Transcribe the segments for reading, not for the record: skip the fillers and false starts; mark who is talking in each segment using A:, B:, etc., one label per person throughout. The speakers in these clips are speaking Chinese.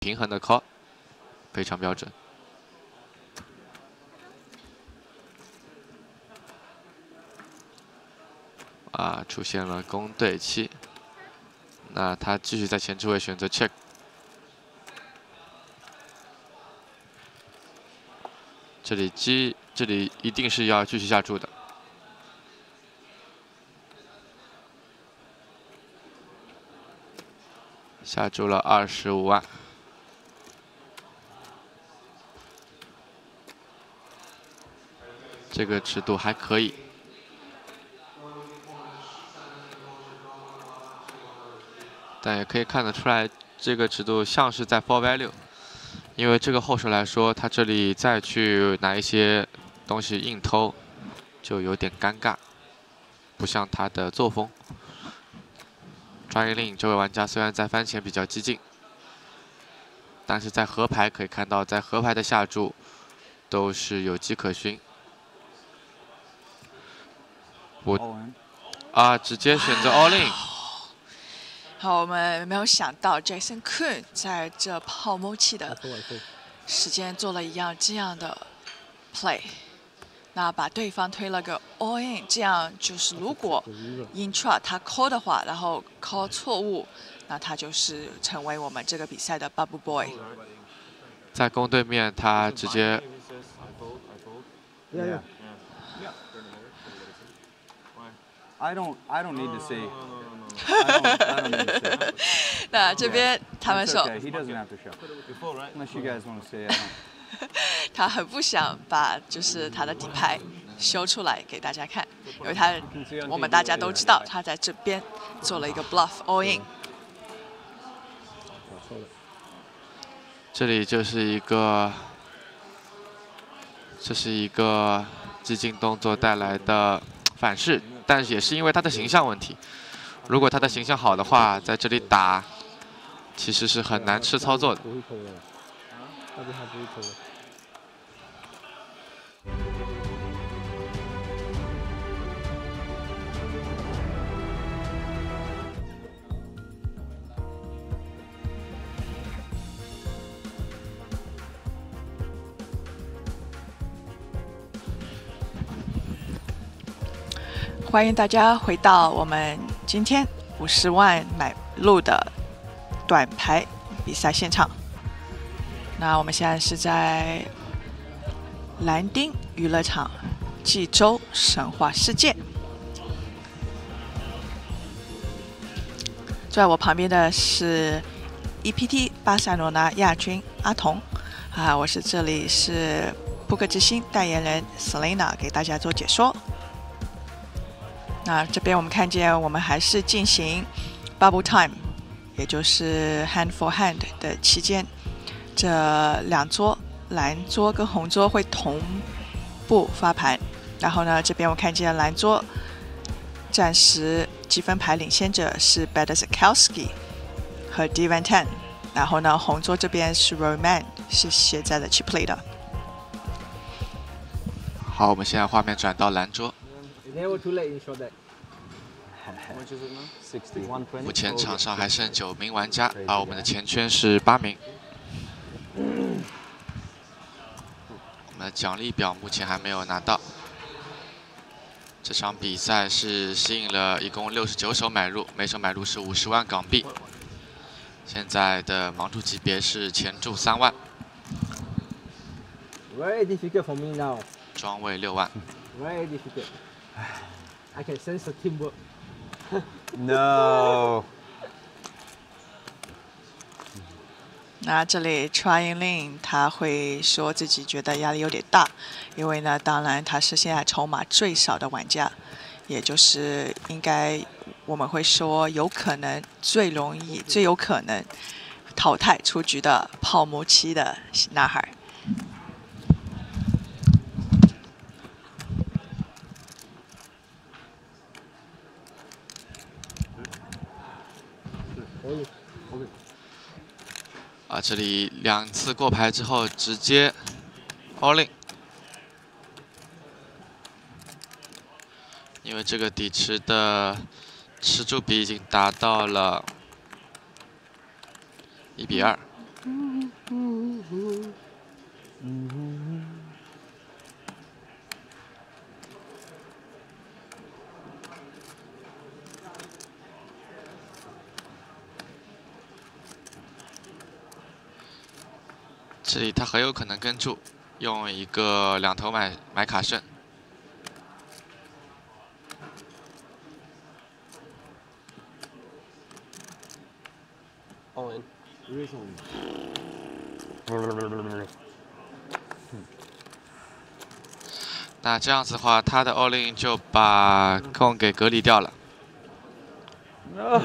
A: 平衡的 call， 非常标准。啊，出现了攻对七，那他继续在前置位选择 check。 这里一定是要继续下注的。下注了25万。这个尺度还可以。但也可以看得出来，这个尺度像是在 for value。 因为这个后手来说，他这里再去拿一些东西硬偷，就有点尴尬，不像他的作风。Drying Lane 这位玩家虽然在翻前比较激进，但是在河牌可以看到，在河牌的下注都是有迹可循。直接选择 all in。
B: 好，我们没有想到 Jason Koon 在这泡沫期的时间做了这样的 play， 那把对方推了个 all in， 这样就是如果 intra 他 call 的话，然后 call 错误，那他就是成为我们这个比赛的 bubble boy。
A: 在攻对面，他直接。
C: I don't need to see.
B: 那这边他们说，他很不想把就是他的底牌秀出来给大家看，因为我们大家都知道他在这边做了一个 bluff all in。
A: 这里就是一个激进动作带来的反噬。 但是也是因为他的形象问题，如果他的形象好的话，在这里打其实是很难吃操作的。
B: 欢迎大家回到我们今天50万买入的短牌比赛现场。那我们现在是在蓝丁娱乐场济州神话世界。坐在我旁边的是 EPT 巴塞罗那亚军阿童我是这里是扑克之星代言人 Selena 给大家做解说。 那这边我们看见，我们还是进行 bubble time， 也就是 hand for hand 的期间，这两桌蓝桌跟红桌会同步发盘。然后呢，这边我看见蓝桌暂时积分牌领先者是 Bedrzykowski 和 D Van Ten， 然后呢，红桌这边是 Roman 是写在了 chip play 的。
A: 好，我们现在画面转到蓝桌。 目前场上还剩9名玩家，而我们的前圈是8名。我们的奖励表目前还没有拿到。这场比赛是吸引了一共69手买入，每手买入是50万港币。现在的盲注级别是前注3万。
D: Very difficult for me now.
A: 庄位6万。
D: Very difficult. I can sense the teamwork.
C: No.
B: 那这里 Trying Lane 他会说自己觉得压力有点大，因为呢，当然他是现在筹码最少的玩家，也就是应该我们会说有可能最有可能淘汰出局的泡沫期的男孩。
A: 这里2次过牌之后直接 all in， 因为这个底池的吃注比已经达到了1比2。 这里他很有可能跟注，用一个两头买卡胜。
E: All in.
D: Reason.
A: 那这样子的话，他的 all in 就把控给隔离掉了。
C: No!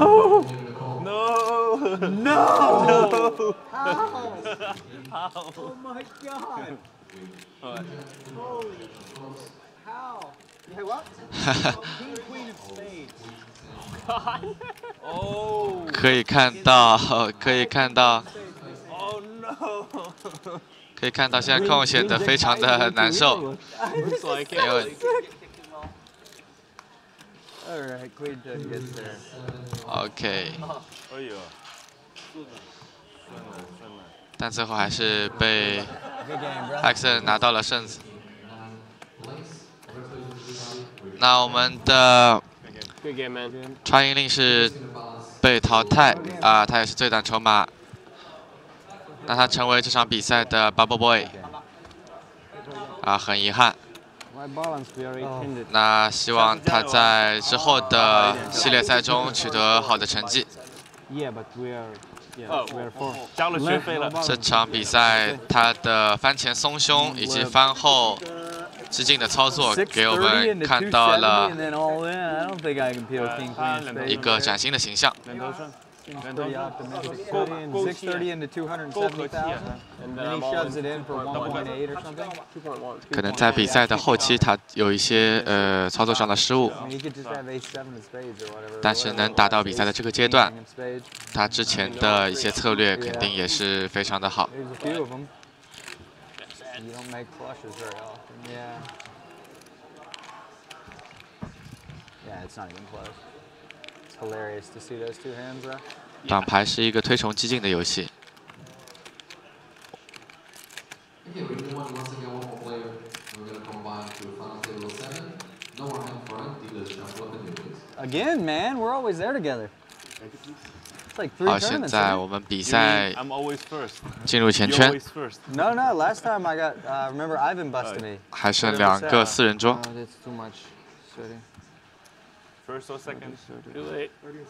D: How? Oh my god! Holy. How? Hey, what? King, queen of spades.
C: Oh!
A: 可以看到，可以看到，
C: Oh no!
A: 可以看到，现在控显得非常的难受，
C: Looks like
A: 因为
C: Alright, queen ten gets there.
A: OK，
C: 哎呦，
A: 但最后还是被
C: Good game, bro.
A: 艾克森拿到了胜子。那我们的
E: Good game, man.
A: 川英令是被淘汰啊，他也是最短筹码。那他成为这场比赛的 Bubble Boy 啊，很遗憾。
C: My balance we already pinned it.
A: 那希望他在之后的系列赛中取得好的成绩。
C: Yeah, but we are. Yeah, we are four.
F: 交了学费了。
A: 这场比赛他的翻前松胸以及翻后激进的操作，给我们看到了
C: And then all in. I don't think I can peel king queen of
A: 一
C: spades.
A: 个崭新的形象。
F: 人头胜，
C: Seems pretty optimistic. 630 into 270,000.
E: And
C: Then
E: then
C: he
E: I'm all
C: shoves
E: in.
C: it in for 1.8 or something.
E: 2.1.
A: 可能在比赛的后期，他有一些操作上的失误，
C: I mean, he could just have ace-7 of spades or whatever.
A: 但是能打到比赛的这个阶段，
C: King of spades.
A: 他之前的一些策略肯定也是非常的好。
C: There's a few of them. You don't make flushes very often. Yeah. Yeah, it's not even close. It's hilarious to see those two hands though.
A: 短牌是一个推崇激进的游戏。
G: Okay, we're gonna once again one more player. We're gonna combine to a final table of 7. No more hand for end, dealers shuffle up and do it.
C: Again, man, we're always there together. It's like 3
A: 好，现
C: tournaments.
A: 在
C: isn't it?
A: 我们比
F: You
A: 赛
F: mean I'm always first.
A: 进入前
F: You're
A: 圈，
F: always first.
C: No, no. Last time I got. Remember, Ivan busted me.
A: 还剩2个4人桌。
C: that's too much. Sorry.
F: First or second. Too late.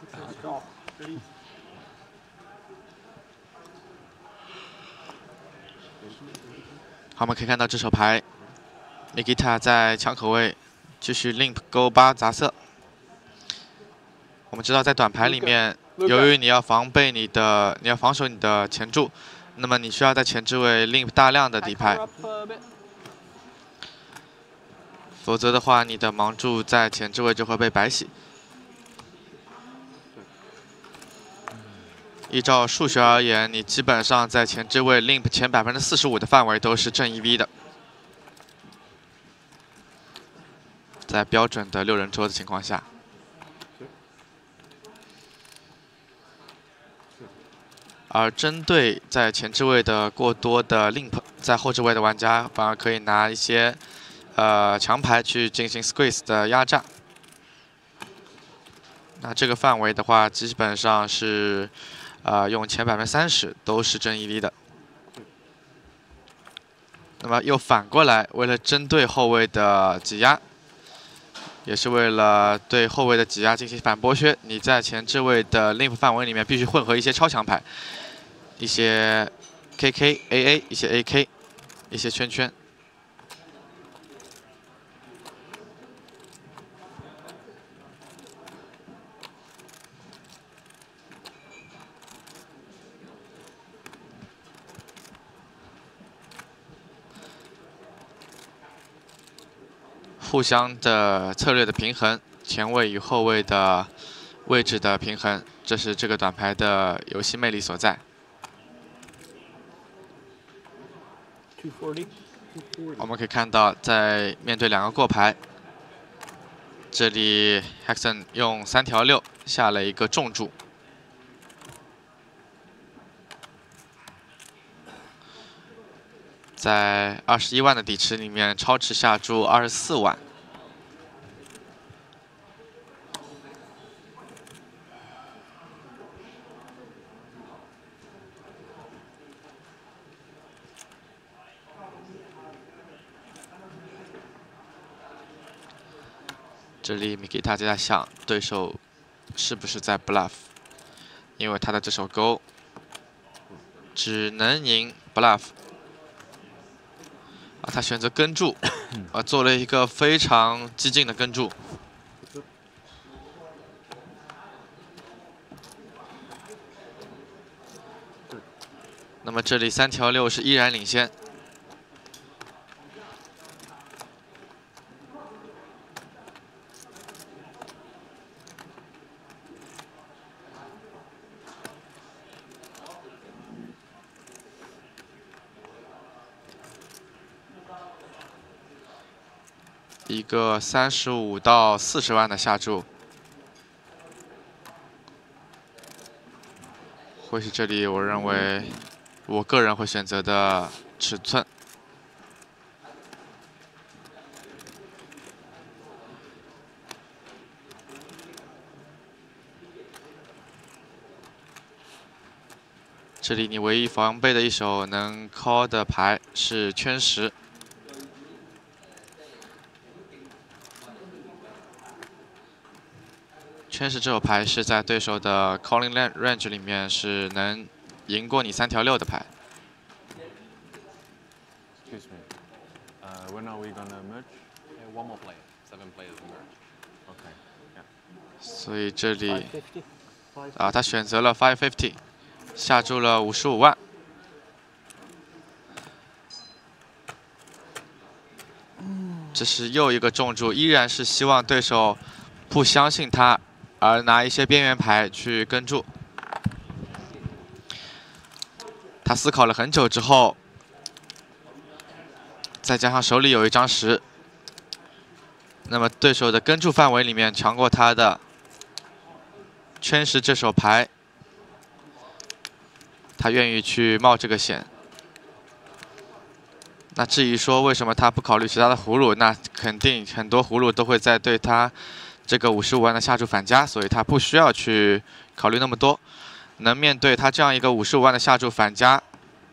A: 好，我们可以看到这手牌 ，Nikita 在抢口位继续 limp 勾8砸色。我们知道在短牌里面，由于你要防守你的前注，那么你需要在前置位 limp 大量的底牌，
E: Up a bit.
A: 否则的话，你的盲注在前置位就会被白洗。依照数学而言，你基本上在前置位 limp 前45%的范围都是正 EV 的，在标准的6人桌的情况下。而针对在前置位的过多的 limp， 在后置位的玩家反而可以拿一些强牌去进行 squeeze 的压榨。那这个范围的话，基本上是用前30%都是正 EV 的。那么又反过来，为了针对后卫的挤压，也是为了对后卫的挤压进行反剥削，你在前置位的 limp 范围里面必须混合一些超强牌，一些 KK、AA、一些 AK、一些圈圈。互相的策略的平衡，前卫与后卫的位置的平衡，这是这个短牌的游戏魅力所在。
E: 240.
A: 我们可以看到，在面对2个过牌，这里 Hexon 用3条6下了一个重注。 在21万的底池里面超持下注24万。这里米吉塔就在想，对手是不是在 bluff？ 因为他的这手勾只能赢 bluff。他选择跟注，做了一个非常激进的跟注。那么这里3条6是依然领先。一个35到40万的下注，会是这里我认为我个人会选择的尺寸。这里你唯一防备的一手能 call 的牌是圈10。圈10这手牌是在对手的 calling range 里面是能赢过你3条6的牌。
F: Excuse me. When are we gonna merge?
G: One more player. 7 players to merge.
F: Okay. Yeah.
A: 所以这里
E: 550.
A: 他选择了550，下注了55万。这是又一个重注，依然是希望对手不相信他。而拿一些边缘牌去跟注，他思考了很久之后，再加上手里有一张10，那么对手的跟注范围里面强过他的圈10这手牌，他愿意去冒这个险。那至于说为什么他不考虑其他的葫芦，那肯定很多葫芦都会在对他这个55万的下注反加，所以他不需要去考虑那么多，能面对他这样一个55万的下注反加，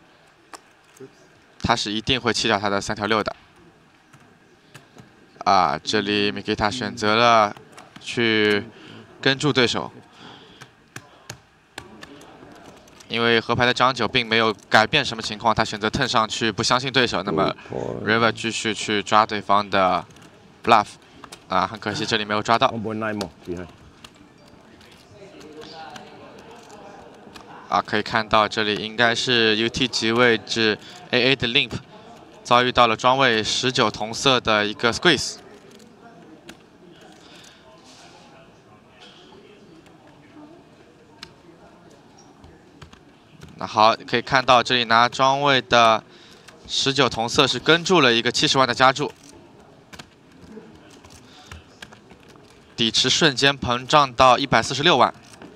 A: 他是一定会弃掉他的3条6的。这里米吉塔选择了去跟注对手，因为河牌的张9并没有改变什么情况，他选择turn上去不相信对手，那么 River 继续去抓对方的 bluff。很可惜这里没有抓到。
E: 1.9 more behind.
A: 可以看到这里应该是 UT 级位置 AA 的 limp 遭遇到了庄位19同色的一个 squeeze。那好，可以看到这里拿庄位的19同色是跟注了一个70万的加注。 底池瞬间膨胀到146万，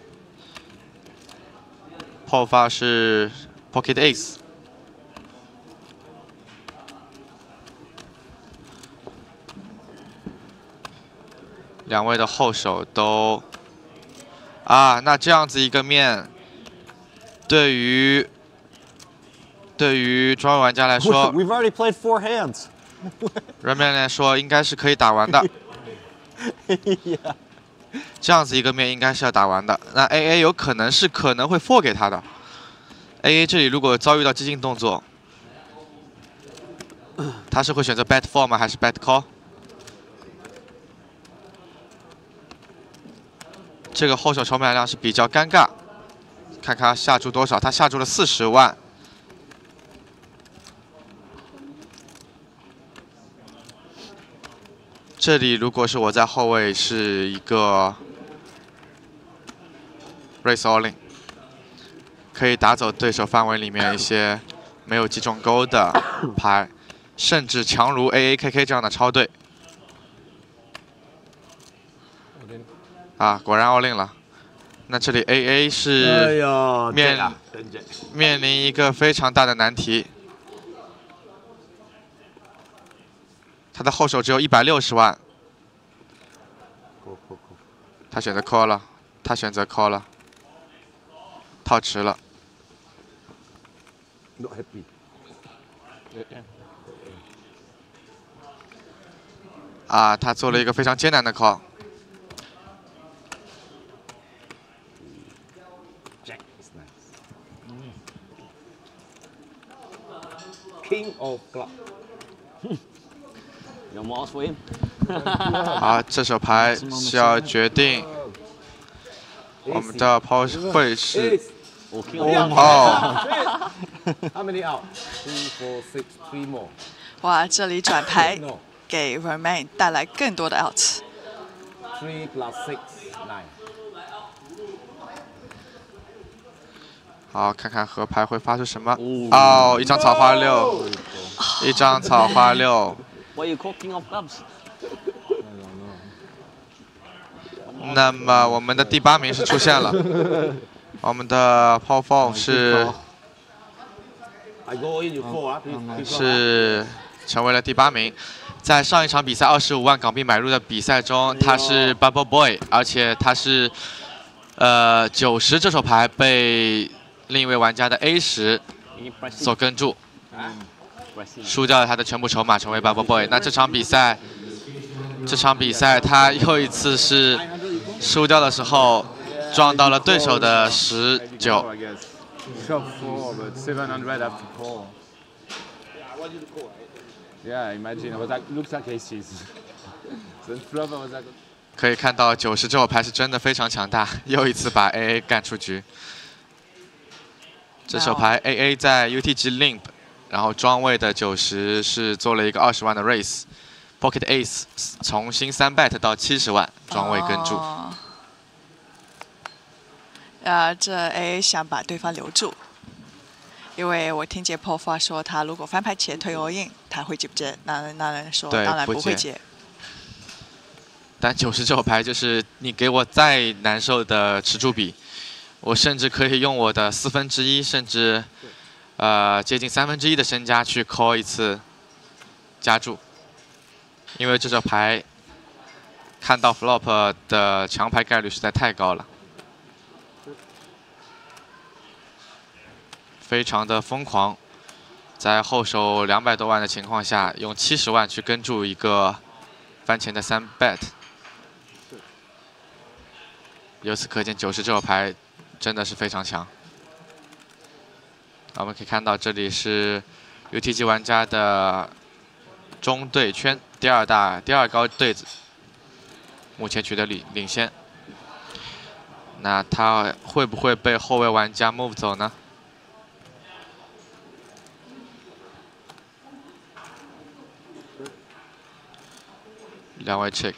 A: 破发是 Pocket Ace， 两位的后手都那这样子一个面，对于庄位玩家来说
C: We've already played 4 hands.
A: 人们来说应该是可以打完的。这样子一个面应该是要打完的。那 AA 有可能会 4 给他的。AA 这里如果遭遇到激进动作，他是会选择 bet 4吗？还是 bet call？ 这个后手筹码量是比较尴尬。看看他下注多少，他下注了40万。 这里如果是我在后卫，是一个 raise all in， 可以打走对手范围里面一些没有击中钩的牌，甚至强如 AAKK 这样的超队。果然 all in 了。那这里 AA 是面临一个非常大的难题。 他的后手只有160万，
E: Call, call, call.
A: 他选择 call 了，他选择 call 了，套迟了。
E: Not happy.
A: 啊，他做了一个非常艰难的 call。
E: Jack is nice. King of club.
D: No more for him.
A: 好，这手牌是要决定我们的抛会是
D: Oh, king of clubs.
A: 哦，
E: How many out? 2, 4, 6, 3 more.
B: 哇，这里转牌
E: No.
B: 给 Romain 带来更多的 outs。
E: 3 plus 6, 9.
A: 好，看看河牌会发出什么。哦，一张草花6，一张草花6。
D: Why you call king of clubs?
A: 那么我们的第8名是出现了，我们的 Paul Fong 是
E: I go in, you fall 啊。
A: 是成为了第8名。在上一场比赛25万港币买入的比赛中，他是 Bubble Boy， 而且他是90这手牌被另一位玩家的 A10所跟住，输掉了他的全部筹码，成为 Bubble Boy。那这场比赛他又一次是输掉的时候撞到了对手的19。
F: I guess. Shot 4, but 700 have to call. Yeah, imagine. I was like, looks like aces. Then flop, I was like.
A: 可以看到90这手牌是真的非常强大，又一次把 AA 干出局。这手牌 AA 在 UTG Limp， 然后庄位的90是做了一个20万的 raise，Pocket Ace 重新3 bet 到70万，庄位跟住。
B: 这 AA 想把对方留住，因为我听见 Paul Fong 说他如果翻牌前推 all in， 他会接不接？那人说
A: 对
B: 当然不会
A: 不接
B: 接。
A: 但90这手牌就是你给我再难受的吃住比，我甚至可以用我的1/4，甚至接近1/3的身家去 call 一次加注，因为这手牌看到 flop 的强牌概率实在太高了，非常的疯狂，在后手200多万的情况下，用70万去跟住一个翻前的3 bet。 由此可见，90这手牌真的是非常强。我们可以看到，这里是 UTG 玩家的中队圈第二高对子，目前取得领先。那他会不会被后卫玩家 move 走呢？两位 check。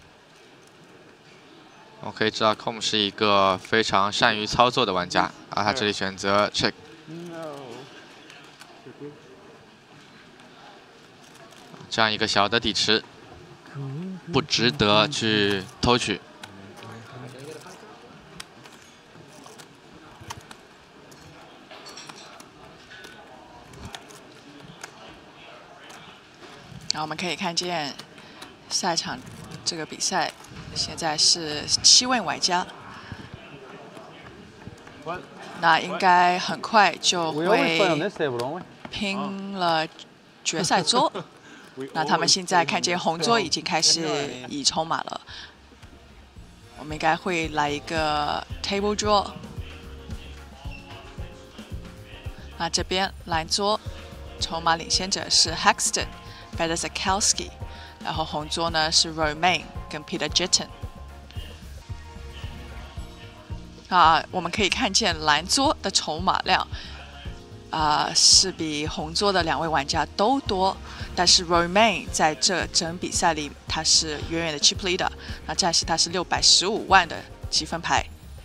A: 我们可以知道 ，Com 是一个非常善于操作的玩家，而他这里选择 check。这样一个小的底池，不值得去偷取。
B: 然后我们可以看见下一场这个比赛。 现在是7位玩家，那应该很快就会拼了决赛桌。那他们现在看见红桌已经开始移筹码了，我们应该会来一个 table draw。那这边蓝桌筹码领先者是 Hexton、Bedrzakowski， 然后红桌呢是 Romain 跟 Peter Jitten。我们可以看见蓝桌的筹码量是比红桌的2位玩家都多，但是 Romain 在这整比赛里他是远远的 chip leader， 那暂时他是615万的积分牌。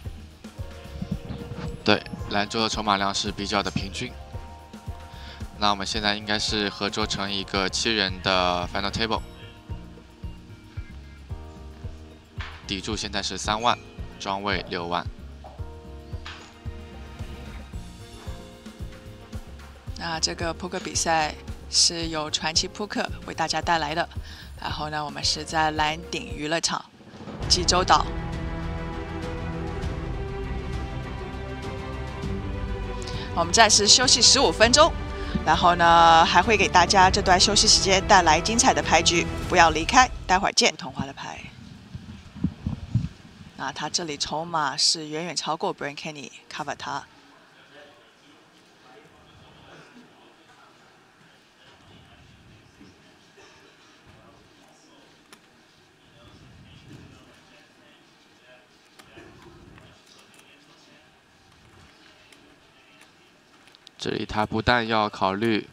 A: 对，蓝桌的筹码量是比较的平均。那我们现在应该是合桌成一个7人的 final table， 底注现在是3万，庄位6万。
B: 那这个扑克比赛是由传奇扑克为大家带来的。然后呢，我们是在蓝顶娱乐场，济州岛。我们暂时休息15分钟，然后呢，还会给大家这段休息时间带来精彩的牌局，不要离开，待会儿见。童话的牌，那他这里筹码是远远超过 Brian Kenny cover 他。
A: 这里他不但要考虑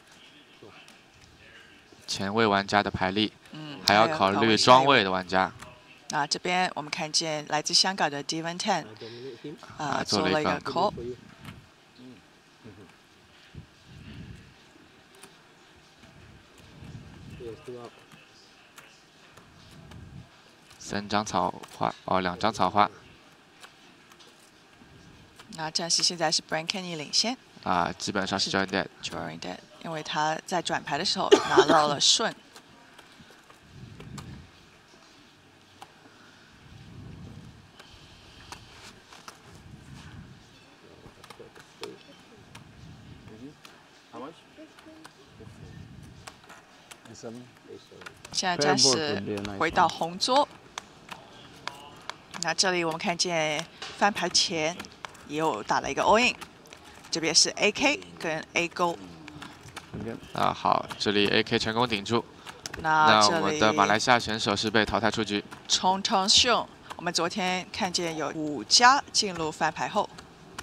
A: 前位玩家的牌力，还要考虑庄位的玩家。
B: 那这边我们看见来自香港的 Devon Tan， 做了一个 call。
A: 3张草花，哦，2张草花。
B: 那暂时现在是 Brian Kenny 领先。
A: 基本上是 Drawing
B: Dead， 因为他在转牌的时候拿到了顺。现在暂时回到红桌。那这里我们看见翻牌前也有打了一个 all in。这边是 AK 跟 A 勾。
A: 好，这里 AK 成功顶住。
B: 那
A: 我们的马来西亚选手是被淘汰出局。
B: 冲冲秀，我们昨天看见有5家进入翻牌后。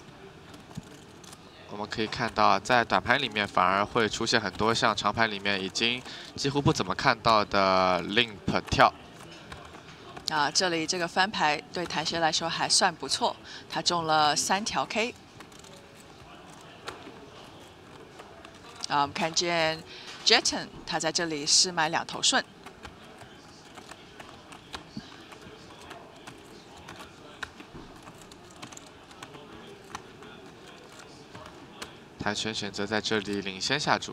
A: 我们可以看到，在短牌里面反而会出现很多像长牌里面已经几乎不怎么看到的 limp 跳。
B: 这里这个翻牌对谭学来说还算不错，他中了3条 K。我们看见 Jeton 他在这里试买2头顺。
A: 谭璇选择在这里领先下注。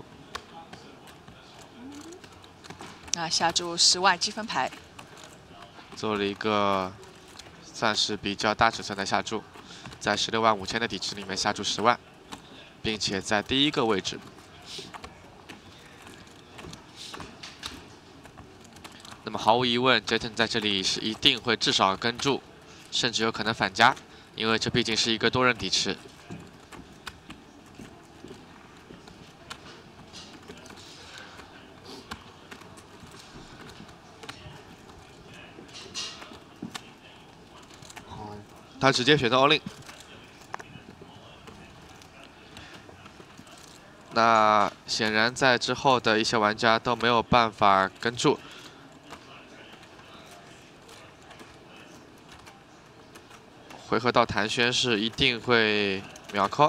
B: 下注10万积分牌。
A: 做了一个算是比较大尺寸的下注，在16万5千的底池里面下注10万，并且在第1个位置。那么毫无疑问 ，Jeton 在这里是一定会至少跟注，甚至有可能反加，因为这毕竟是一个多人底池。他直接选择 all in。那显然在之后的一些玩家都没有办法跟注。回合到谭轩是一定会秒 call，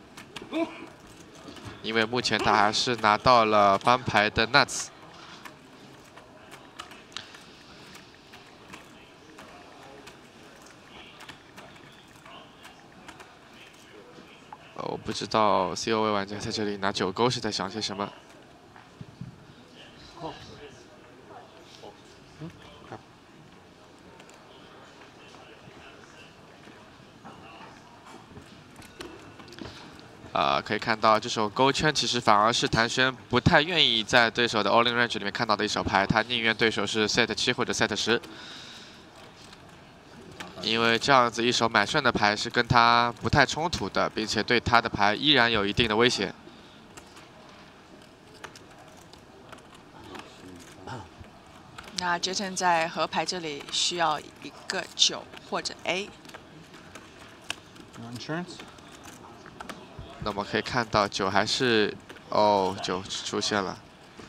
A: 因为目前他还是拿到了翻牌的 nuts。我不知道 COA 玩家在这里拿9勾是在想些什么。可以看到这手勾圈其实反而是谭轩不太愿意在对手的 all in range 里面看到的一手牌，他宁愿对手是 set 7或者 set 10。因为这样子一手买顺的牌是跟他不太冲突的，并且对他的牌依然有一定的威胁。
B: 那 Jeton 在河牌这里需要一个9或者 A。
A: 那么可以看到9还是9出现了。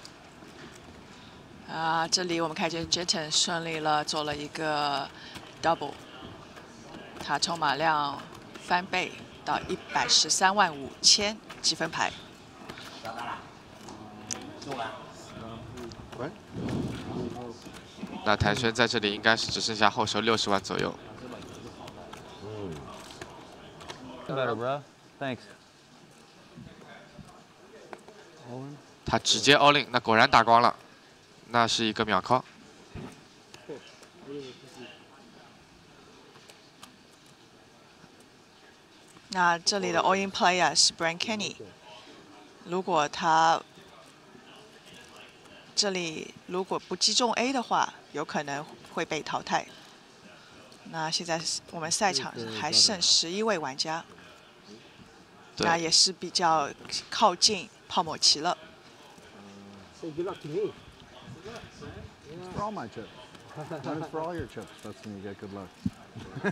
B: 这里我们看见 Jeton 顺利了做了一个 double。他筹码量翻倍到113万5千积分牌。
A: 那谭轩在这里应该是只剩下后手60万左右。
C: Better, bro. Thanks.
A: 他直接 all in， 那果然打光了，那是一个秒 call。
B: 那这里的 all in player 是 Brian Kenny， 如果他这里如果不击中 A 的话，有可能会被淘汰。那现在我们赛场还剩11位玩家，那也是比较靠近泡沫期了。
D: Say good luck to me.
C: For all my chips. That is for all your chips. That's when you get good luck.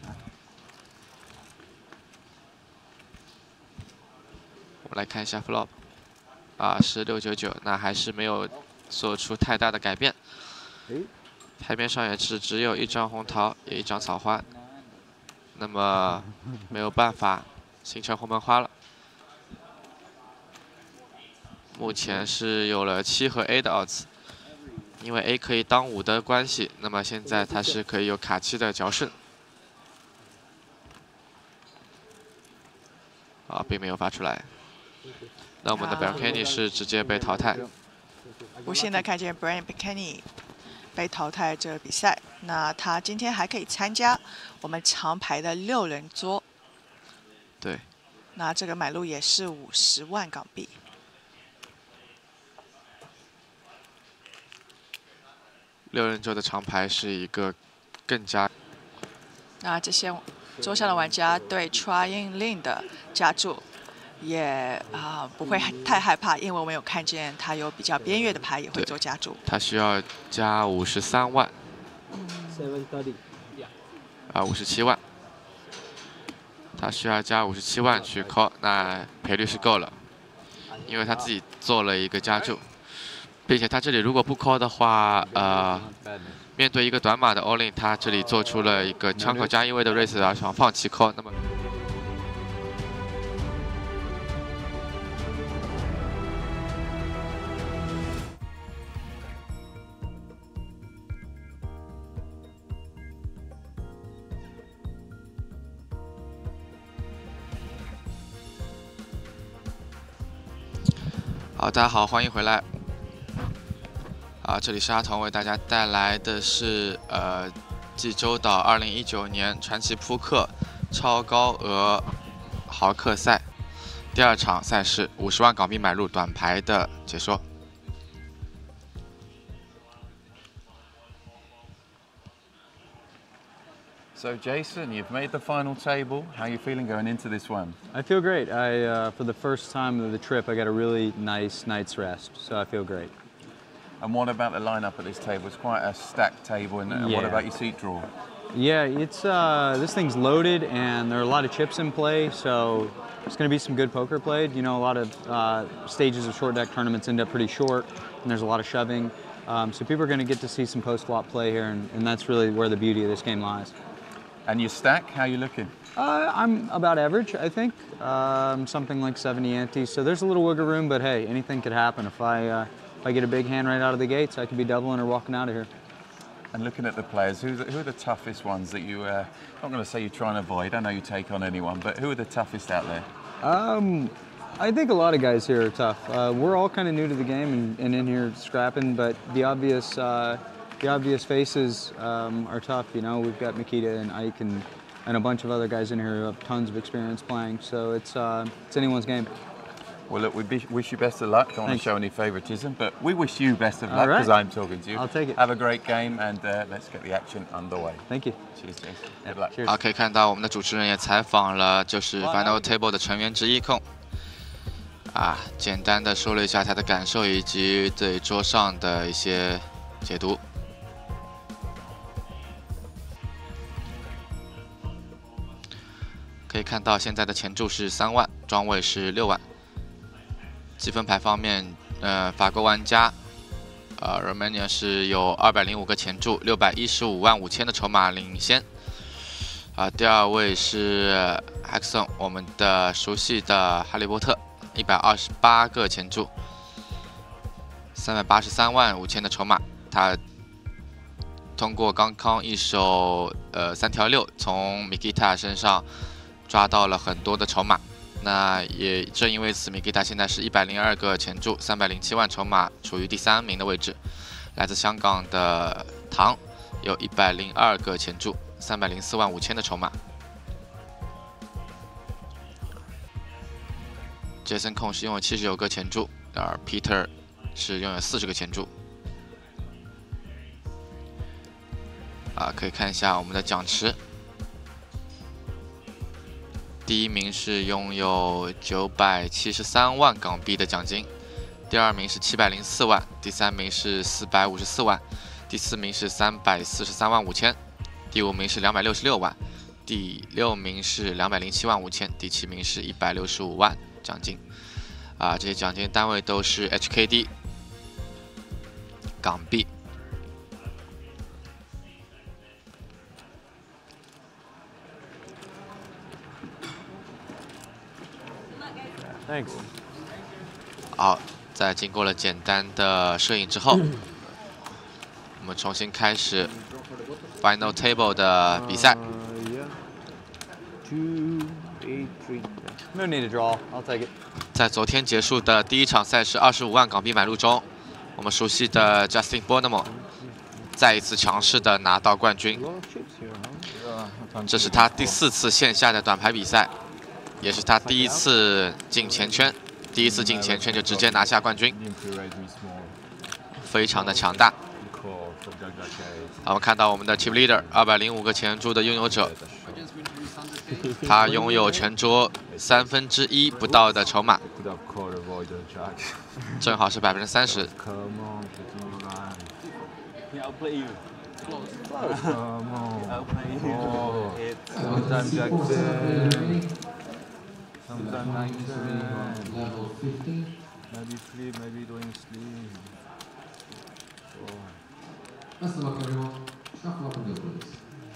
A: 我们来看一下 flop， 是699，那还是没有做出太大的改变。牌面上也是只有一张红桃，也一张草花，那么没有办法形成红门花了。目前是有了7和 A 的odds， 因为 A 可以当5的关系，那么现在它是可以有卡7的嚼顺。并没有发出来。那我们的 Brian Kenny 是直接被淘汰。
B: 我现在看见 Brian Kenny 被淘汰这个比赛，那他今天还可以参加我们长牌的6人桌。
A: 对。
B: 那这个买入也是50万港币。
A: 6人桌的长牌是一个更加。
B: 那这些桌上的玩家对 Trying Lin 的加注也不会太害怕，因为我们有看见他有比较边缘的牌也会做加注。
A: 他需要加53万。
D: 730。
A: 57万。他需要加57万去 call， 那赔率是够了，因为他自己做了一个加注，并且他这里如果不 call 的话，面对一个短码的 all in， 他这里做出了一个枪口加1位的 raise， 然后想放弃 call， 那么。好，大家好，欢迎回来。这里是阿童为大家带来的是济州岛2019年传奇扑克超高额豪客赛第2场赛事50万港币买入短牌的解说。
H: So Jason, you've made the final table. How are you feeling going into this one?
C: I feel great. For the first time of the trip, I got a really nice night's rest, so I feel great.
H: And what about the lineup at this table? It's quite a stacked table, and what about your seat draw?
C: Yeah, it's this thing's loaded, and there are a lot of chips in play, so there's going to be some good poker played. You know, a lot of stages of short deck tournaments end up pretty short, and there's a lot of shoving. So people are going to get to see some post-flop play here, and that's really where the beauty of this game lies.
H: And your stack, how are you looking?
C: I'm about average, I think. Something like 70 ante. So there's a little wiggle room, but hey, anything could happen. If I get a big hand right out of the gates, I could be doubling or walking out of here.
H: And looking at the players, who are the toughest ones that you, I'm not going to say you try and avoid, I know you take on anyone, but who are the toughest out there?
C: I think a lot of guys here are tough. We're all kind of new to the game and in here scrapping, but the obvious faces are tough. You know, we've got Makita and Ike and a bunch of other guys in here who have tons of experience playing. So it's anyone's game.
H: Well, look, we wish you best of luck. Don't want to show any favoritism, but we wish you best of luck because I'm talking to you.
C: I'll take it.
H: Have a great game, and let's get the action underway.
C: Thank you.
H: Cheers, Jason. Good luck.
C: Cheers.
A: 可以看到我们的主持人也采访了就是 Final Table 的成员之一控，简单的说了一下他的感受以及对桌上的一些解读。可以看到现在的前注是3万，庄位是6万。积分牌方面，法国玩家Romania 是有205个前注，615万5千的筹码领先。第2位是 Hexon， 我们的熟悉的哈利波特，128个前注，383万5千的筹码。他通过刚刚一手3条6，从 Mikita 身上抓到了很多的筹码。 那也正因为此，米吉塔现在是102个钱注，307万筹码，处于第3名的位置。来自香港的唐有102个钱注，304万5千的筹码。Jason Kong 是拥有79个钱注，而 Peter 是拥有40个钱注。可以看一下我们的奖池。第1名是拥有973万港币的奖金，第2名是704万，第3名是454万，第4名是343万5千，第5名是266万，第6名是207万5千，第7名是165万奖金。这些奖金单位都是 HKD 港币。
C: Thanks.
A: 好，在经过了简单的摄影之后，我们重新开始 Final Table 的比赛。
C: No need to draw. I'll take it.
A: 在昨天结束的第1场赛事25万港币买入中，我们熟悉的 Justin Bournemouth 再一次强势的拿到冠军。这是他第4次线下的短牌比赛。也是他第1次进前圈，第1次进前圈就直接拿下冠军，非常的强大。我们看到我们的 Chip Leader 205个钱注的拥有者，他拥有全桌1/3不到的筹码，正好是30%。
G: Sometimes level 50.
H: Maybe flip, maybe doing sleep.
G: Best of luck, everyone. Shuffle up and go, please.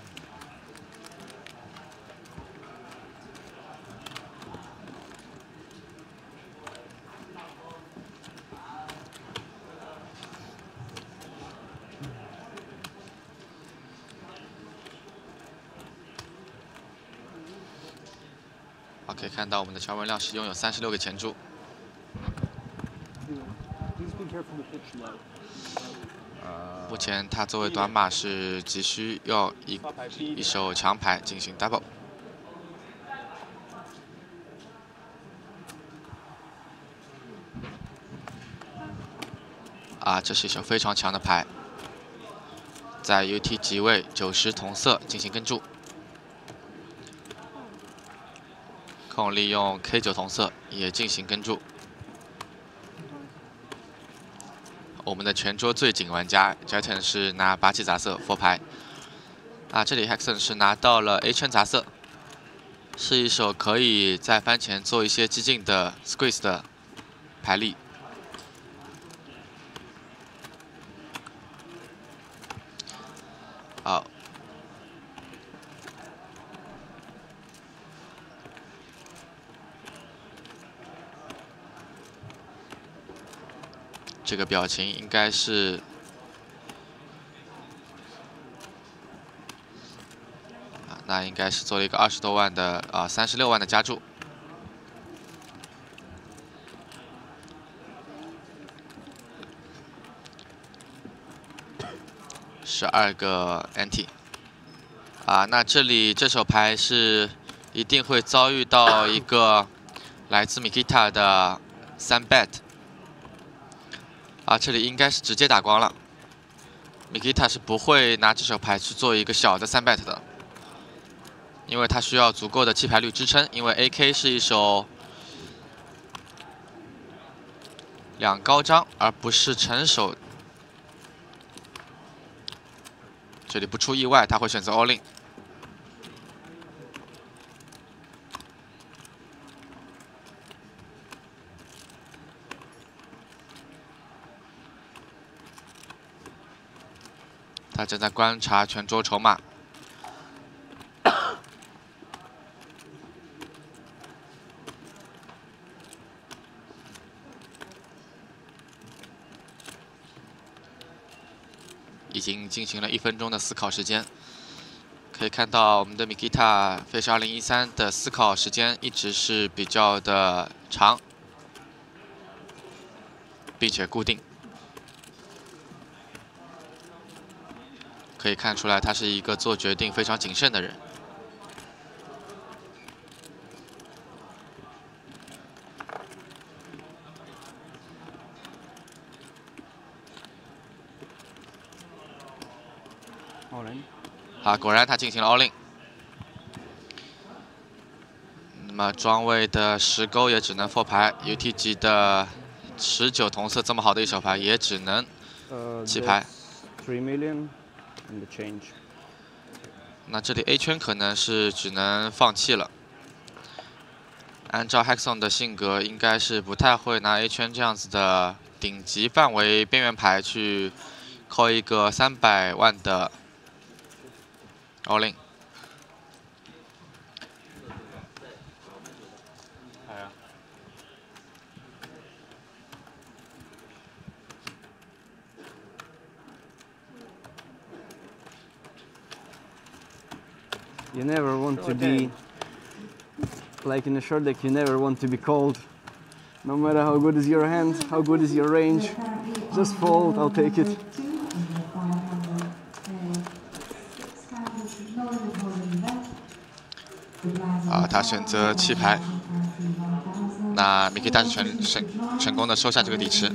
A: 可以看到我们的乔文亮是拥有36个钱注。目前他作为短码是急需要一手强牌进行 double。这是一手非常强的牌，在 UT 即位90同色进行跟注。空利用 K9 同色也进行跟注。我们的全桌最紧玩家 Jeton 是拿8七杂色4牌。这里 Hexon 是拿到了 A 圈杂色，是一手可以在翻前做一些激进的 squeeze 的牌力。好。这个表情应该是那应该是做了一个20多万的36万的加注。12个 anti。那这里这手牌是一定会遭遇到一个来自 Mikita 的3 bet。这里应该是直接打光了。Mikita 是不会拿这手牌去做一个小的3 bet 的，因为他需要足够的弃牌率支撑。因为 AK 是一手2高张，而不是成手。这里不出意外，他会选择 all in。他正在观察全桌筹码。已经进行了1分钟的思考时间， 可以看到我们的 Mikita Fish 2013的思考时间一直是比较的长，并且固定。可以看出来，他是一个做决定非常谨慎的人。好，果然他进行了 all in。那么庄卫的10勾也只能4牌 ，UT 级的19同色这么好的一手牌也只能弃牌。
I: 3 million and the change。
A: 那这里 A 圈可能是只能放弃了。按照 Hexon 的性格，应该是不太会拿 A 圈这样子的顶级范围边缘牌去扣一个300万的 all in。
I: You never want to be like in a short deck. You never want to be called. No matter how good is your hand, how good is your range, just fold. I'll take it.
A: 他选择弃牌。那 Mikita 是成功的收下这个底池。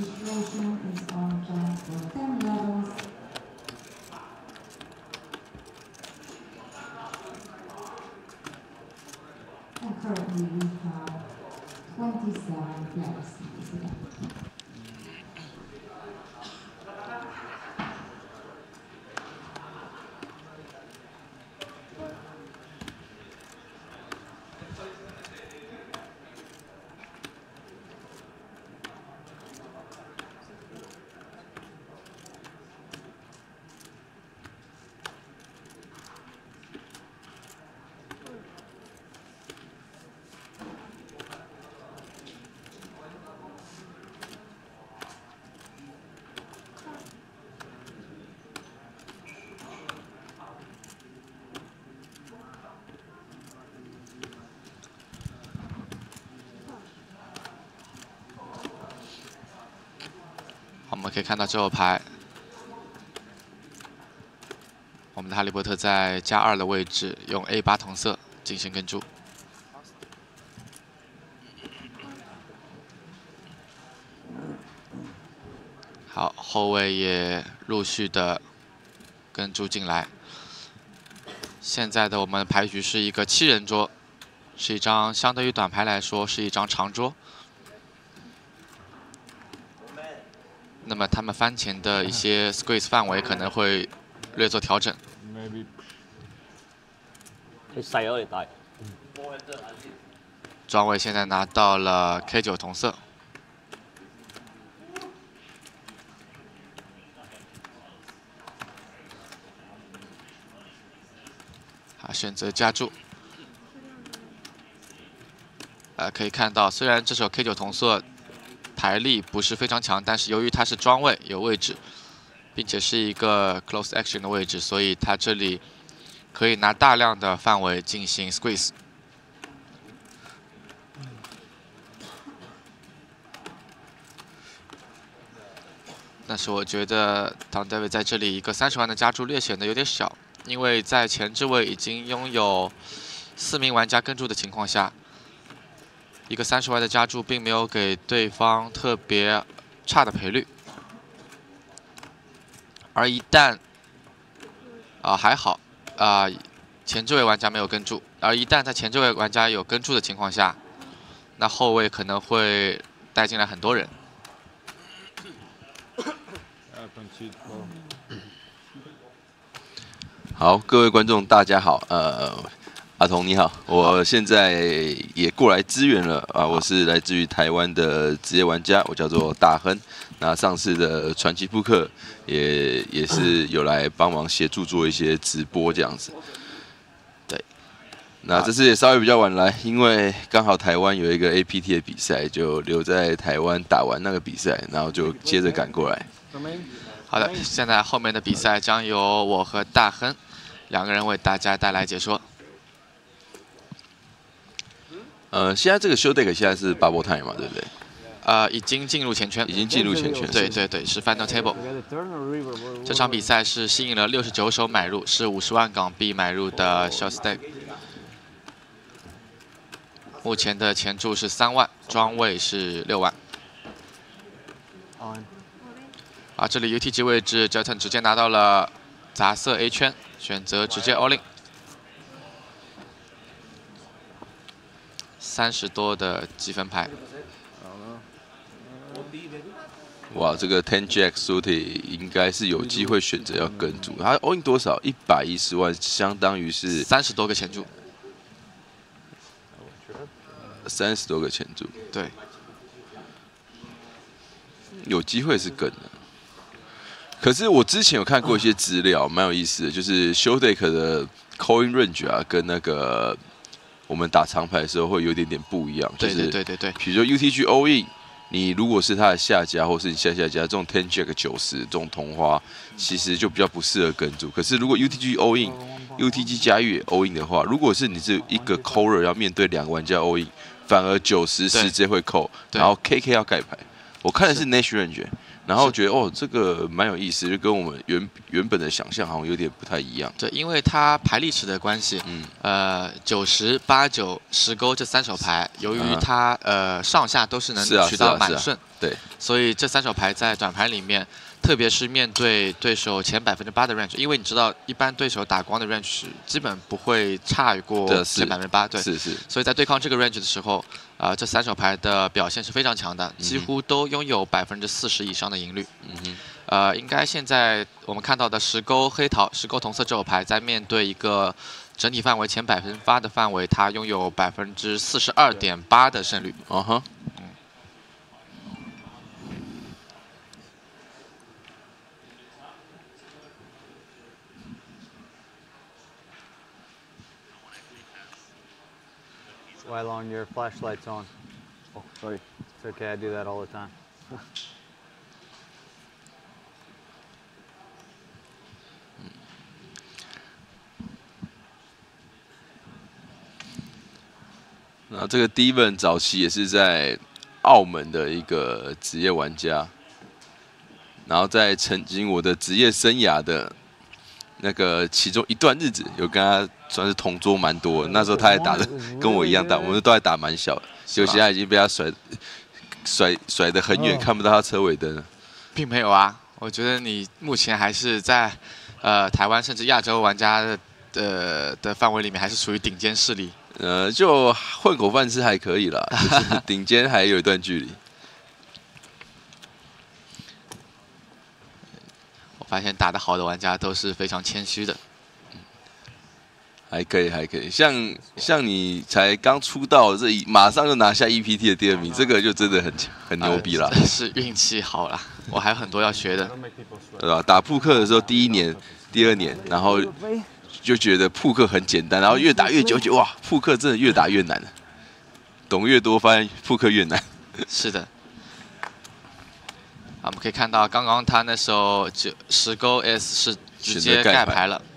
A: 我们可以看到最后牌，我们的哈利波特在+2的位置用 A8同色进行跟注。好，后卫也陆续的跟注进来。现在的我们牌局是一个7人桌，是一张相对于短牌来说是一张长桌。那么他们翻前的一些 squeeze 范围可能会略做调整。庄卫现在拿到了 K9同色。好，选择加注。可以看到，虽然这手 K9同色牌力不是非常强，但是由于它是庄位有位置，并且是一个 close action 的位置，所以它这里可以拿大量的范围进行 squeeze。但是我觉得唐 David 在这里一个30万的加注略显得有点小，因为在前置位已经拥有4名玩家跟注的情况下。一个30万的加注并没有给对方特别差的赔率，而一旦还好前置位玩家没有跟注，而一旦在前置位玩家有跟注的情况下，那后卫可能会带进来很多人。
J: 好，各位观众大家好，阿童你好，我现在也过来支援了啊！我是来自于台湾的职业玩家，我叫做大亨。那上次的传奇扑克也是有来帮忙协助做一些直播这样子。对，那这次也稍微比较晚来，因为刚好台湾有一个 APT 的比赛，就留在台湾打完那个比赛，然后就接着赶过来。
A: 好的，现在后面的比赛将由我和大亨两个人为大家带来解说。
J: 现在这个 show deck 现在是 bubble time 嘛，对不对？
A: 已经进入前圈，
J: 已经进入前圈。
A: 对对对，是 final table。这场比赛是吸引了69手买入，是50万港币买入的 show deck。目前的前注是3万，庄位是6万。这里 UTG 位置 Jelton 直接拿到了杂色 A 圈，选择直接 all in。30多的积分牌。
J: 哇，这个 Ten Jack Suited 应该是有机会选择要跟注，他 all in 多少？110万，相当于是
A: 30多个前注。
J: 30多个前注，
A: 对，
J: 有机会是跟的。可是我之前有看过一些资料，蛮有意思的，就是 show deck 的 calling range 啊，跟那个我们打长牌的时候会有点不一样。
A: 对对对对对。
J: 比如说 UTG all in， 你如果是他的下家，或是你下家这种 Ten Jack 90这种同花，其实就比较不适合跟注。可是如果 UTG all in，UTG 加越 all in 的话，如果是你是一个 caller 要面对2个玩家 all in， 反而90直接会扣，然后 KK 要盖牌。我看的是 Nash Range， 然后觉得哦，这个蛮有意思，就跟我们原本的想象好像有点不太一样。
A: 对，因为它牌力池的关系，90、89、10勾这3手牌，由于它上下都是能取到满顺，
J: 对，
A: 所以这3手牌在短牌里面。特别是面对对手前8%的 range， 因为你知道，一般对手打光的 range 基本不会差过前8%，对，
J: 是。
A: 所以在对抗这个 range 的时候，这3手牌的表现是非常强的，几乎都拥有40%以上的赢率。应该现在我们看到的10勾黑桃、10勾同色这手牌，在面对一个整体范围前8%的范围，它拥有42.8%的胜率。
C: Why long your flashlight's on? Oh, sorry. It's okay, I do that all the time.
J: 那这个 Devon 早期也是在澳门的一个职业玩家，然后在曾经我的职业生涯的那个其中一段日子，有跟他算是同桌蛮多的。那时候他还打的跟我一样大，我们都还打蛮小的。结果现在已经被他甩得很远，看不到他车尾灯了。
A: 并没有啊，我觉得你目前还是在台湾甚至亚洲玩家的范围里面，还是属于顶尖势力。
J: 就混口饭吃还可以啦，就是顶尖还有一段距离。
A: 我发现打得好的玩家都是非常谦虚的。
J: 还可以，像你才刚出道，马上就拿下 EPT 的第2名，这个就真的很牛逼啦。
A: 是运气好啦，我还有很多要学的，
J: 对吧？打扑克的时候，第1年、第2年，然后就觉得扑克很简单，然后越打越久，哇，扑克真的越打越难，懂越多，发现扑克越难。
A: 是的。我们可以看到，刚刚他那手10勾 S 是直接盖牌了。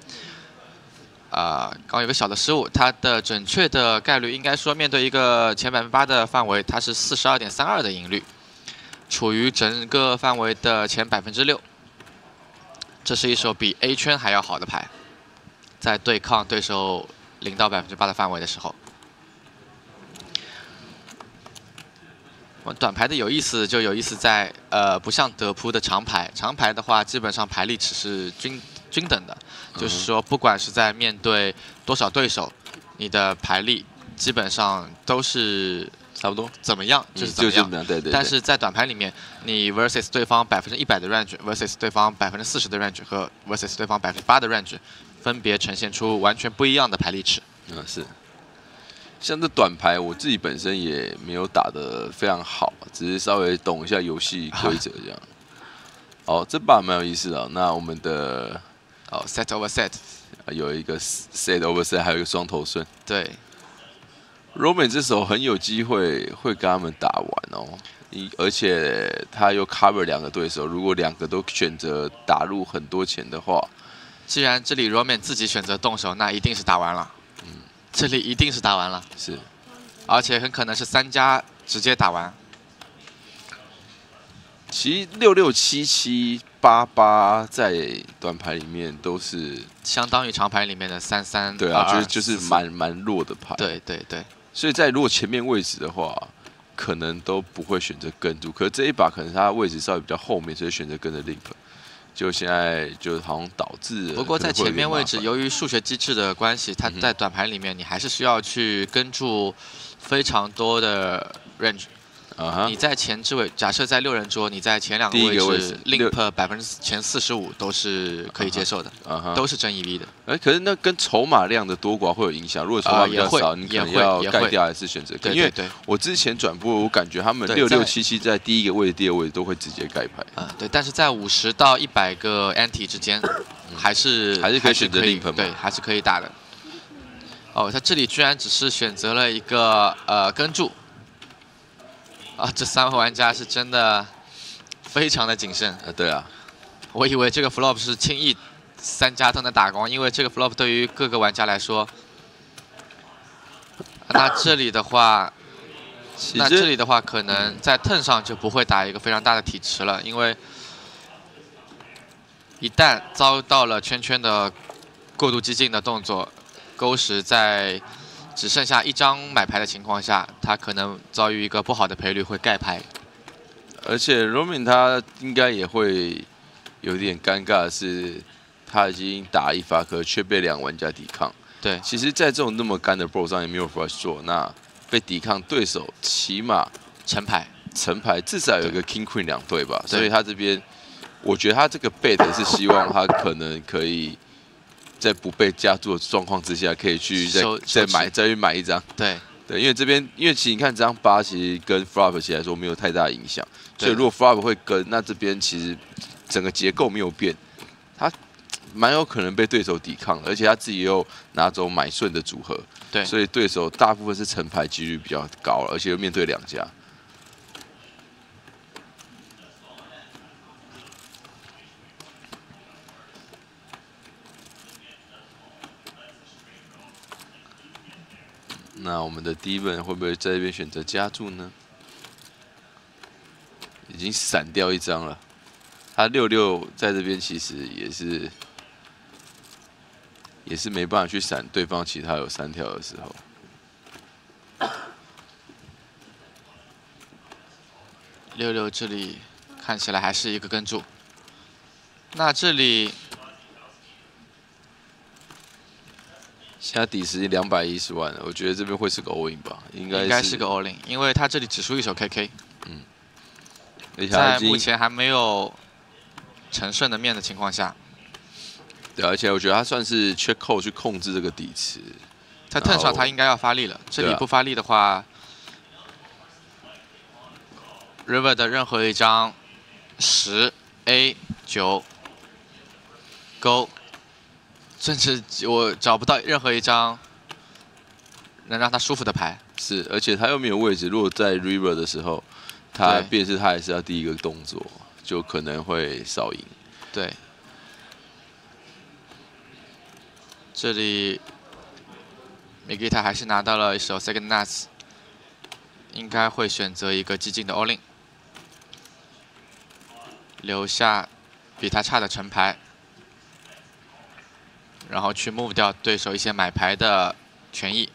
A: 刚有个小的失误，它的准确的概率应该说面对一个前8%的范围，它是42.32%的赢率，处于整个范围的前6%。这是一手比 A 圈还要好的牌，在对抗对手0到8%的范围的时候。短牌的有意思就有意思在不像德扑的长牌的话，基本上牌力只是均等的，就是说不管是在面对多少对手，你的牌力基本上都是差不多怎么样就是怎么样。
J: 对。
A: 但是在短牌里面，你 versus 对方100%的 range versus 对方40%的 range 和 versus 对方8%的 range， 分别呈现出完全不一样的牌力值。
J: 是。像这短牌，我自己本身也没有打得非常好，只是稍微懂一下游戏规则这样。哦，这把蛮有意思的。那我们的
A: set over set
J: 有一个 set over set， 还有一个双头顺。
A: 对
J: ，Roman 这手很有机会会跟他们打完哦，而且他又 cover 2个对手，如果2个都选择打入很多钱的话，
A: 既然这里 Roman 自己选择动手，那一定是打完了。这里一定是打完了。
J: 是，
A: 而且很可能是3家直接打完。
J: 其实66、77、88在短牌里面都是
A: 相当于长牌里面的33。
J: 对啊，就是蛮弱的牌。
A: 对对对。
J: 所以在如果前面位置的话，可能都不会选择跟住。可是这一把可能他位置稍微比较后面，所以选择跟着 Limp。就现在就好像导致。
A: 不过在前面位置，由于数学机制的关系，它在短牌里面你还是需要去跟住非常多的 range。你在前置位，假设在6人桌，你在前2个位置 ，limp 前45%都是可以接受的，都是正 EV 的。
J: 可是那跟筹码量的多寡会有影响。如果筹码比较少，你可能要盖掉还是选择跟？因为我之前转播，我感觉他们66、77在第1个位置、第2个位置都会直接盖牌。
A: 对，但是在50到100个 ante 之间，还是
J: 可以选择 limp 嘛？
A: 对，还是可以打的。哦，他这里居然只是选择了一个跟住。这3位玩家是真的非常的谨慎。
J: 对啊，
A: 我以为这个 flop 是轻易3家都能打光，因为这个 flop 对于各个玩家来说，那这里的话，可能在 turn 上就不会打一个非常大的体池了，因为一旦遭到了圈圈的过度激进的动作，勾石在只剩下1张买牌的情况下，他可能遭遇一个不好的赔率，会盖牌。
J: 而且 Roman 他应该也会有点尴尬的是，他已经打1发，可却被2玩家抵抗。
A: 对，
J: 其实，在这种那么干的 board 上也没有 flush 做，那被抵抗对手起码
A: 成牌，
J: 至少有一个 King Queen 2对吧？所以他这边，我觉得他这个 bet 是希望他可能可以。在不被加注的状况之下，可以去再去买1张。
A: 对，
J: 因为这边其实你看这张8，其实跟 flop 起来说没有太大影响。所以如果 flop 会跟，那这边其实整个结构没有变，他蛮有可能被对手抵抗，而且他自己又拿走买顺的组合。
A: 对，
J: 所以对手大部分是成牌几率比较高，而且又面对2家。那我们的Devon会不会在这边选择加注呢？已经闪掉1张了。他66在这边其实也是没办法去闪对方其他有3条的时候。
A: 66这里看起来还是一个跟注。那这里。
J: 现在底池210万了，我觉得这边会是个 all in 吧，应该
A: 是个 all in， 因为他这里只输1手 KK，
J: 而且
A: 在目前还没有成顺的面的情况下，
J: 对，而且我觉得他算是 check call 去控制这个底池，
A: 在 turn 上他应该要发力了，这里不发力的话 ，river 的任何一张10 A 9勾。甚至我找不到任何一张能让他舒服的牌。
J: 是，而且他又没有位置。如果在 river 的时候，他还是要第1个动作，就可能会少赢。
A: 对。这里 Mikita 还是拿到了1手 second nuts， 应该会选择一个激进的 all in， 留下比他差的成牌。然后去 move 掉对手一些买牌的权益。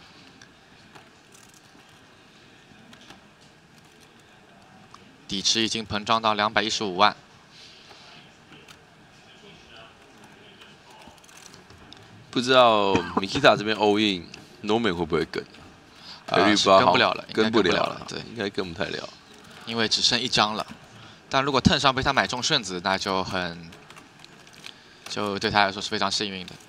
A: 底池已经膨胀到215万。
J: 不知道 Mikita 这边 all in，Norman 会不会跟？
A: 跟不了了，
J: 跟不了
A: 了，对，
J: 应该跟不太了。
A: 因为只剩1张了。但如果 turn 上被他买中顺子，那就对他来说是非常幸运的。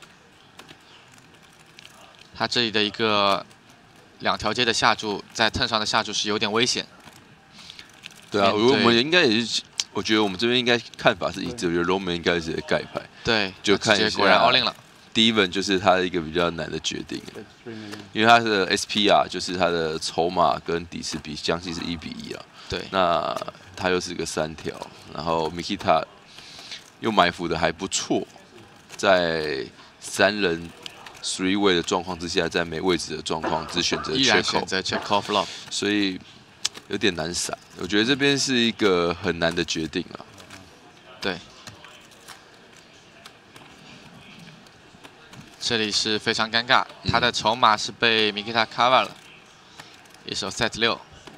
A: 他这里的一个2条街的下注，在 turn 上的下注是有点危险。
J: 对啊，我们应该也是，我觉得我们这边应该看法是一致，我觉得 Roman 应该是盖牌。
A: 对，
J: 就看一下。
A: 果然 all in 了。
J: Devon 就是他的一个比较难的决定，因为他的 SPR 就是他的筹码跟底池比将近是1比1啊。
A: 对。
J: 那他又是个3条，然后 Mikita 又埋伏的还不错， 在3人 3 way 的状况之下，在没位置的状况，只选择
A: 依然选择 check call flop，
J: 所以有点难闪。我觉得这边是一个很难的决定啊。
A: 对，这里是非常尴尬，他的筹码是被 Mikita cover 了，一手 set 6。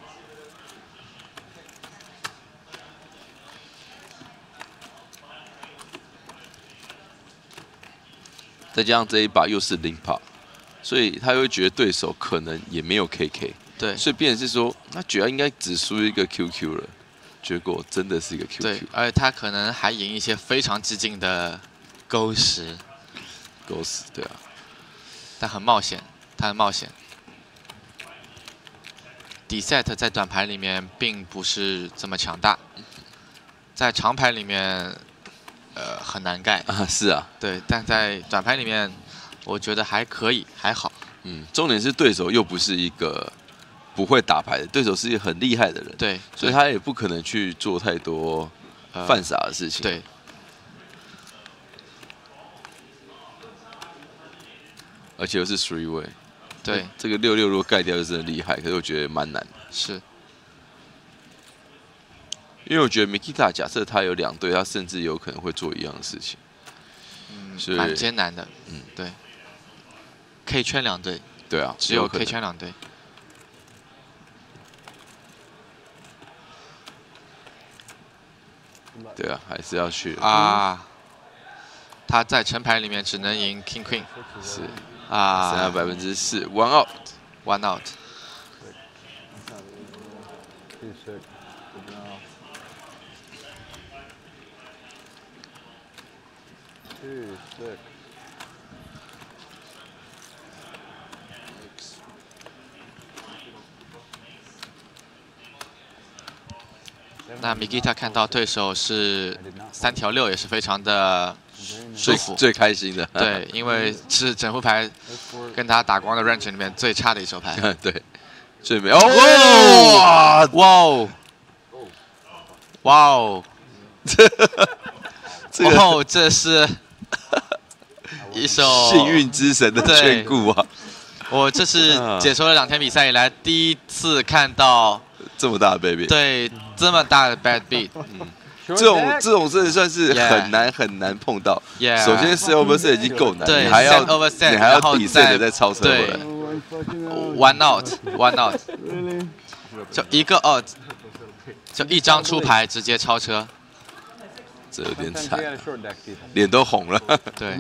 J: 再加上这一把又是0趴，所以他会觉得对手可能也没有 KK，
A: 对，
J: 所以变成是说，那觉得应该只输一个 QQ 了，结果真的是一个 QQ，
A: 对，而且他可能还赢一些非常激进的勾10，
J: 对啊，
A: 但很冒险，他很冒险。底 set 在短牌里面并不是这么强大，在长牌里面。很难盖
J: 啊，是啊，
A: 对，但在短牌里面，我觉得还可以，还好。
J: 重点是对手又不是一个不会打牌的，对手是一个很厉害的人，
A: 对，
J: 所以他也不可能去做太多犯傻的事情。
A: 对，
J: 而且又是3 way，
A: 对，
J: 这个66如果盖掉就真的厉害，可是我觉得蛮难的。
A: 是。
J: 因为我觉得 Mikita 假设他有2队，他甚至有可能会做一样的事情，
A: 蛮艰难的。对。K 圈2队。
J: 对啊，
A: 只有 K 圈2队。
J: 对啊，还是要去
A: 啊。他在成牌里面只能赢 King Queen。
J: 是
A: 啊。
J: 剩下4%， 1
A: out。1 out。那 Mikita 看到对手是3条6，也是非常的舒服，
J: 最开心的。
A: 对，因为是整副牌跟他打光的 range 里面最差的一手牌。
J: 对，最美哦！
A: 哇哦！哇哦！这是一手
J: 幸运之神的眷顾啊！
A: 我这是解说了2天比赛以来第一次看到
J: 这么大的 baby，
A: 对，这么大的 bad beat，
J: 这种真的算是很难碰到。首先 set over set 已经够难，
A: 对，
J: 你还要底 set 再超车回来。
A: 1 out，1 out， 就一个 out， 就一张出牌直接超车。
J: 这有点惨，脸都红了。
A: 对。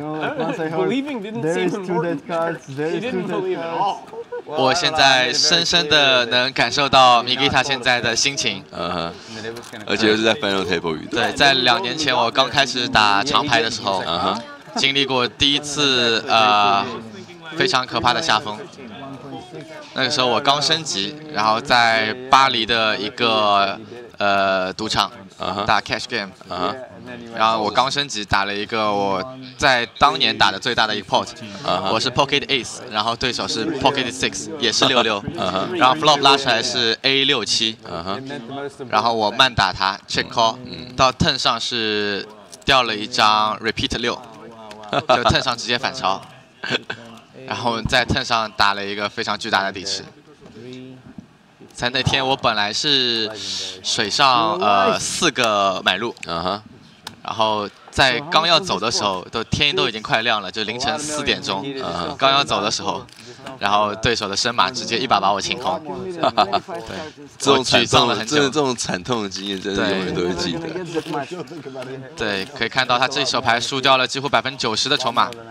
A: 我现在深深的能感受到 Mikita 现在的心情。
J: 而且又是在 final table 遇到。
A: 对，在2年前我刚开始打长牌的时候，经历过第一次非常可怕的下风。那个时候我刚升级，然后在巴黎的一个赌场打 cash game，然后我刚升级打了一个我在当年打的最大的一个 pot，我是 pocket ace， 然后对手是 pocket 6， 也是66，然后 flop 拉出来是 A67，然后我慢打他 check call，到 turn 上是掉了一张 repeat 6，就 turn 上直接反超。然后在 turn 上打了一个非常巨大的底池。在那天我本来是水上4个买入，然后在刚要走的时候，天都已经快亮了，就凌晨4点钟，刚要走的时候，然后对手的深马直接一把把我清空。对，
J: 这种
A: 沮丧了很久，
J: 这种惨痛的经验，真的永远都会记得。
A: 对，可以看到他这手牌输掉了几乎90%的筹码。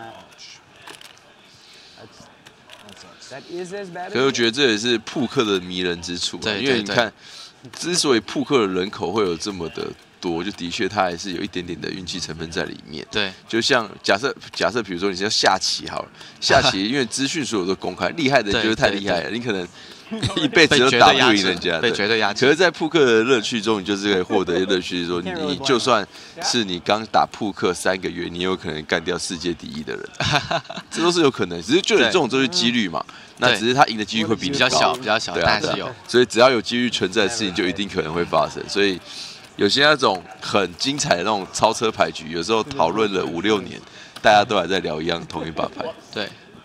J: 可是我觉得这也是扑克的迷人之处，因为你看，之所以扑克的人口会有这么的多，就的确它还是有一点点的运气成分在里面。
A: 对，
J: 就像假设，比如说你要下棋好了，下棋因为资讯所有都公开，厉害的人就是太厉害了，你可能一辈子都打不赢人家，
A: 被绝对压制。
J: 可是，在扑克的乐趣中，你就是可以获得乐趣，说你就算是你刚打扑克3个月，你有可能干掉世界第1的人，这都是有可能。只是就有这种都是几率嘛，那只是他赢的几率会比
A: 较小，但是有。
J: 所以只要有几率存在的事情，就一定可能会发生。所以有些那种很精彩的那种超车牌局，有时候讨论了5、6年， 大家都还在聊同一把牌。
A: 对。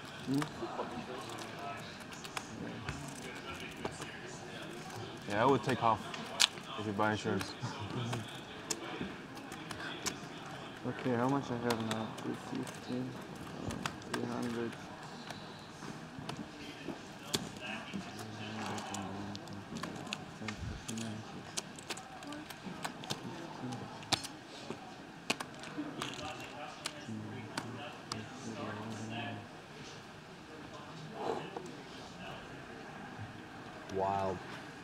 F: Yeah, I would take off if you buy insurance.
I: Okay, how much I have now? 250, 300.
E: Wild.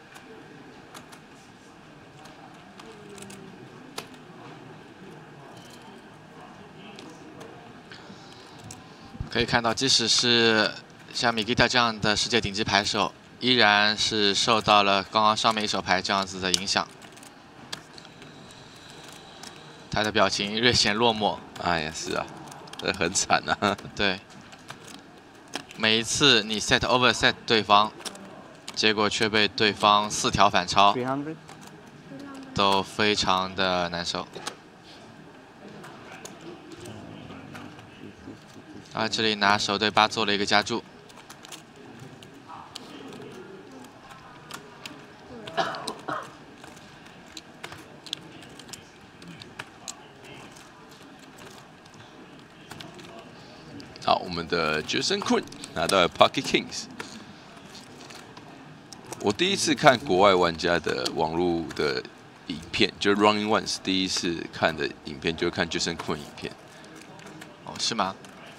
A: 可以看到，即使是像米基塔这样的世界顶级牌手，依然是受到了刚刚上面一手牌这样子的影响。他的表情略显落寞。
J: 哎呀，是啊，这很惨啊。
A: 对。每一次你 set over set 对方，结果却被对方4条反超，都非常的难受。啊，这里拿手对8做了一个加注。
J: 好，我们的 Jason Quinn 拿到了 Pocket Kings。我第一次看国外玩家的网络的影片，就是 Running Ones 第一次看的影片，就是看 Jason Quinn 影片。
A: 哦，是吗？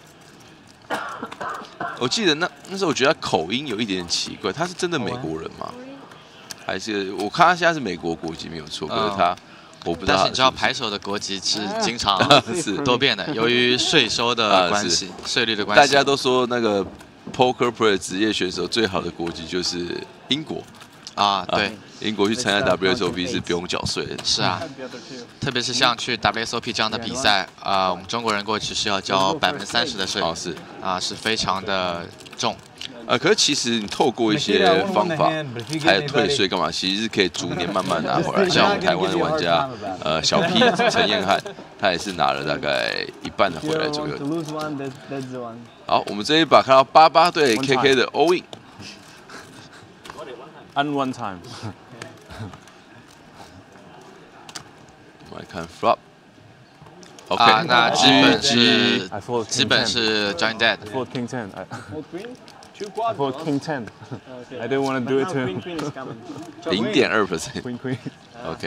J: 我记得那时候我觉得他口音有一点点奇怪，他是真的美国人吗？还是我看他现在是美国国籍没有错，可是他我不知道。
A: 但是你知道牌手的国籍是经常是多变的，由于税收的关系、税率的关系。
J: 大家都说那个 Poker Pro 职业选手最好的国籍就是英国。
A: 啊，对，
J: 英国去参加 WSOP 是不用缴税的。
A: 是啊，特别是像去 WSOP 这样的比赛，我们中国人过去是要交30%的税，
J: 是
A: 啊，是非常的重。
J: 可是其实你透过一些方法，还有退税干嘛，其实是可以逐年慢慢拿回来。像我们台湾的玩家，小 P 陈彦翰，他也是拿了大概1半的回来左右。好，我们这一把看到88对 KK 的 all in。And
F: one time
J: 我们来看 flop。OK，
A: 啊，那基本是 Johnny Dead。
F: I thought King 10. I thought King 10. I didn't want to do it to him.
J: 0.2%。
F: Queen Queen。
J: OK。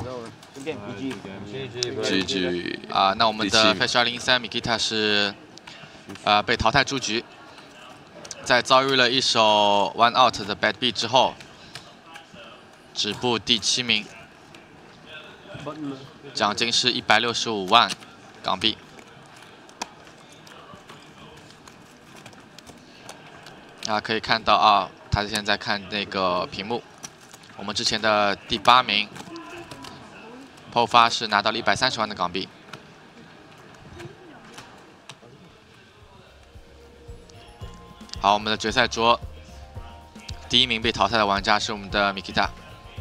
A: GG。啊，那我们的 Fish 2013 Mikita 是被淘汰出局，在遭遇了一手 one out 的 bad beat 之后，止步第7名，奖金是165万港币。啊，可以看到啊，他现在看那个屏幕，我们之前的第8名 ，PO 发是拿到了130万的港币。好，我们的决赛桌第1名被淘汰的玩家是我们的 Mikita。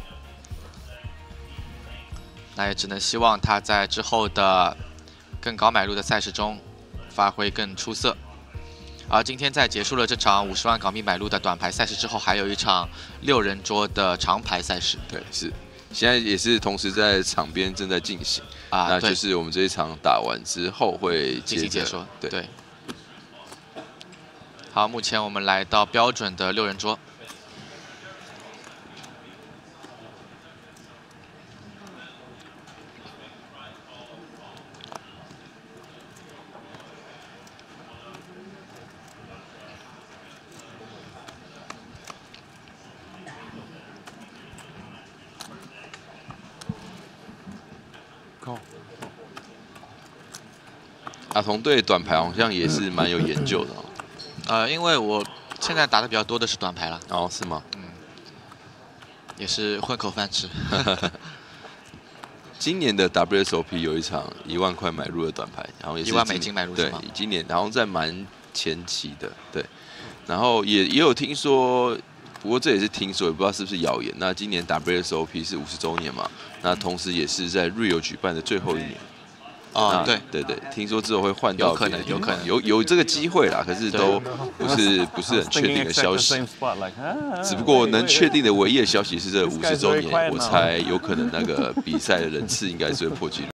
A: 那也只能希望他在之后的更高买入的赛事中发挥更出色。而今天在结束了这场50万港币买入的短牌赛事之后，还有一场6人桌的长牌赛事。
J: 对，是，现在也是同时在场边正在进行
A: 啊，
J: 那就是我们这一场打完之后会
A: 进行解说。
J: 对。
A: 好，目前我们来到标准的6人桌。
J: 阿童对短牌好像也是蛮有研究的哦。
A: 因为我现在打的比较多的是短牌了。
J: 哦，是吗？
A: 嗯，也是混口饭吃。
J: 今年的 WSOP 有一场1万块买入的短牌，然后也是
A: 1万美金买入是吗？
J: 对，今年然后在蛮前期的，对。然后也有听说，不过这也是听说，也不知道是不是谣言。那今年 WSOP 是50周年嘛，那同时也是在 Rio 举办的最后1年。
A: 啊，对
J: 对对，听说之后会换到
A: 有可能
J: 有这个机会啦，可是都不是很确定的消息。只不过能确定的唯一的消息是这50周年，我猜有可能那个比赛的人次应该是会破纪录。